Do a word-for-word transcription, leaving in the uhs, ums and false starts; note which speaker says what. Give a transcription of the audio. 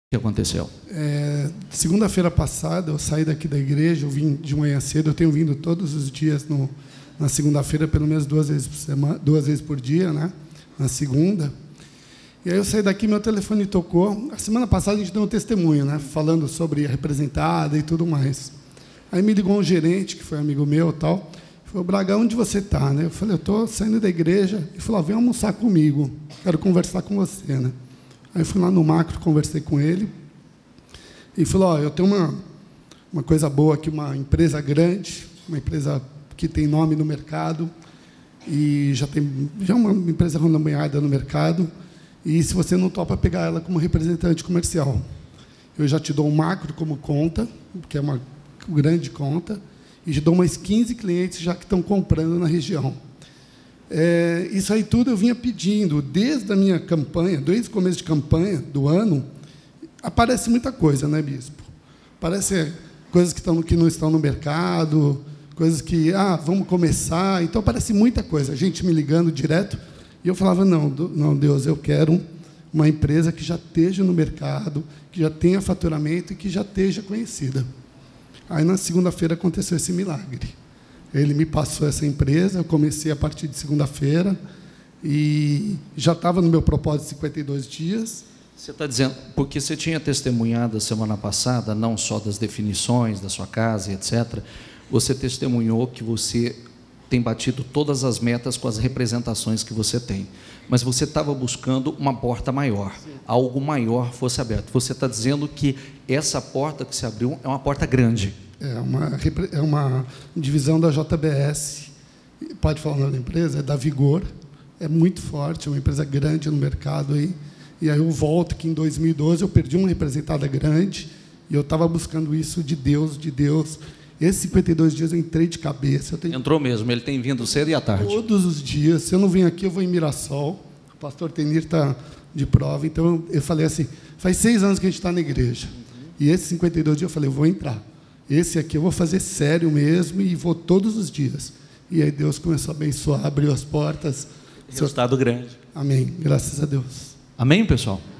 Speaker 1: que aconteceu?
Speaker 2: É, segunda-feira passada, eu saí daqui da igreja, eu vim de manhã cedo, eu tenho vindo todos os dias no, na segunda-feira, pelo menos duas vezes por semana, duas vezes por dia, né? Na segunda. E aí eu saí daqui, meu telefone tocou. A semana passada a gente deu um testemunho, né? Falando sobre a representada e tudo mais. Aí me ligou um gerente, que foi amigo meu e tal. Falou, Braga, onde você está? Né? Eu falei, eu estou saindo da igreja. Ele falou, vem almoçar comigo, quero conversar com você. Né? Aí eu fui lá no Macro, conversei com ele. E falou, ó, eu tenho uma, uma coisa boa aqui, uma empresa grande, uma empresa que tem nome no mercado, e já, tem, já é uma empresa renomeada no mercado, e se você não topa pegar ela como representante comercial, eu já te dou um Macro como conta, que é uma grande conta, e te dou mais quinze clientes já que estão comprando na região. É, isso aí tudo eu vinha pedindo, desde a minha campanha, desde o começo de campanha do ano, aparece muita coisa, né, bispo? Aparece coisas que, estão, que não estão no mercado, coisas que, ah, vamos começar, então aparece muita coisa, a gente me ligando direto, e eu falava, não, não, Deus, eu quero uma empresa que já esteja no mercado, que já tenha faturamento e que já esteja conhecida. Aí, na segunda-feira, aconteceu esse milagre. Ele me passou essa empresa, eu comecei a partir de segunda-feira, e já estava no meu propósito de cinquenta e dois dias.
Speaker 1: Você está dizendo, porque você tinha testemunhado a semana passada, não só das definições da sua casa, etcétera, você testemunhou que você tem batido todas as metas com as representações que você tem, mas você estava buscando uma porta maior, sim, algo maior fosse aberto. Você está dizendo que essa porta que se abriu é uma porta grande.
Speaker 2: É uma, é uma divisão da J B S, pode falar o nome da empresa, é da Vigor, é muito forte, é uma empresa grande no mercado. Aí, e aí eu volto que em dois mil e doze eu perdi uma representada grande, e eu estava buscando isso de Deus, de Deus. Esses cinquenta e dois dias eu entrei de cabeça. Eu tenho...
Speaker 1: Entrou mesmo, ele tem vindo cedo e à tarde.
Speaker 2: Todos os dias. Se eu não vim aqui, eu vou em Mirassol. O pastor Tenir está de prova. Então, eu falei assim, faz seis anos que a gente está na igreja. Uhum. E esses cinquenta e dois dias eu falei, eu vou entrar. Esse aqui eu vou fazer sério mesmo e vou todos os dias. E aí Deus começou a abençoar, abriu as portas.
Speaker 1: Resultado grande.
Speaker 2: Amém. Graças a Deus.
Speaker 1: Amém, pessoal?